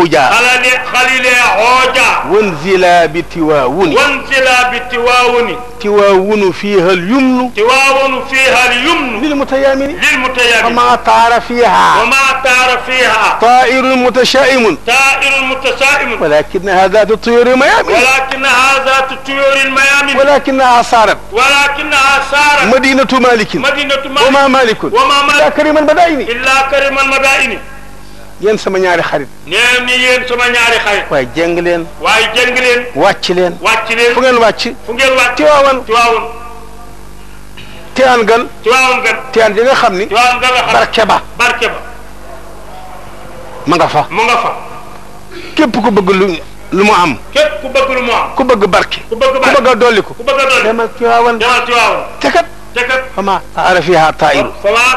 هوجا خليل هوجا وانزلا بتواون تواون فيها اليمن للمتيامن وما طار فيها طائر متشائم ولكنها ذات الطيور الميامن ولكنها صارت مدينة مالك وما مالك إلا كريم المدائن yéen sama ñaari xarit nee ni yéen sama ñaari xarit waaye jeng leen wàcc leen fu ngeen wàcc Tiwaawan Tiwaawan gan Tiwaawan ji nga xam ni barke ba ma nga fa képp ku bëgg lu mu am ku bëgg barke ku bëgg a dolliku demal Tiwaawan te kat فما طار فيها طائر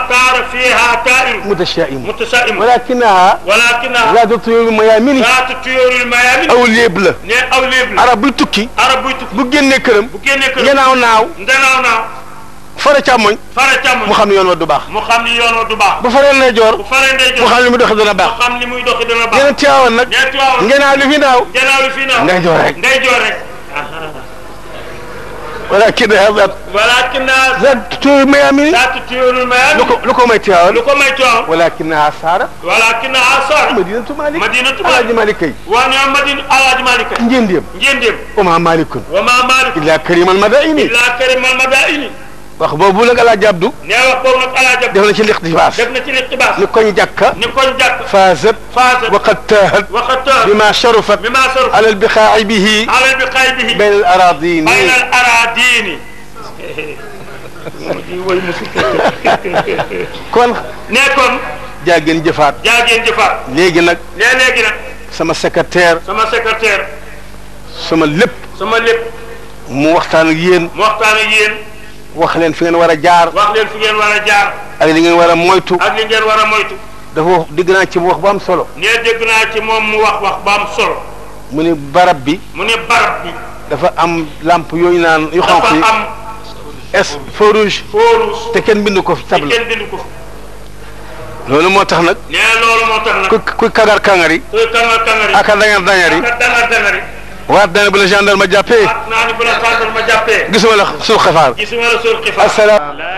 متشائم ولكنها ذات الطيور الميامن أو ليبل عرب التكي بجنة كرم يناو ناو fara càmmoñ mu xam ni yoon wa du baax bu faree ndeyjoor mu xam ni muy doxi dana baax ngeen Tiwaawan nag ngenaaw li fi naaw ndeyjoor rek ولكنها ذات طيور الميامن لكم ما يتياون ولكنها صارت مدينة مالك على مالكي نجندم وما مالك إلا كريم المدائن wax boobu nag Alaaji Abdu def na ci liqtibaas ni koñ jàkka faazat waqad taahat bima sharafat ala albixaa'i bihi bayna al araadini kon jaageen jëfaat léegi nag sama secrétaire sama lépp mu waxtaan ak yéen wax leen fi ngeen war a jaar ak li ngeen war a moytu dafa wax dégg naa ci mu wax bu am solo mu wax mu ne barab bi dafa am lampe yooyu naan yu xonq yi feu rouge te kenn bind ko fi table loolu moo tax nag ku kangar kangari aka dangar dangari waat naa ne bu la gendarme jàppee gisuma la sul xifaar asalaam